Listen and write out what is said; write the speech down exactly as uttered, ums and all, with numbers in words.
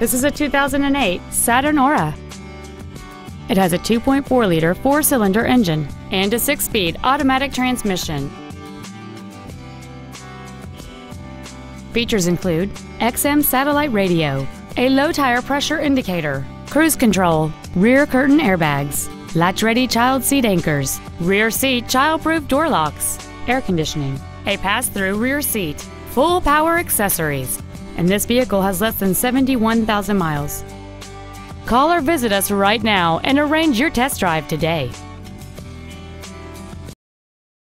This is a two thousand eight Saturn Aura. It has a two point four liter four-cylinder engine and a six-speed automatic transmission. Features include X M satellite radio, a low tire pressure indicator, cruise control, rear curtain airbags, latch-ready child seat anchors, rear seat child-proof door locks, air conditioning, a pass-through rear seat, full power accessories, and this vehicle has less than seventy-one thousand miles. Call or visit us right now and arrange your test drive today.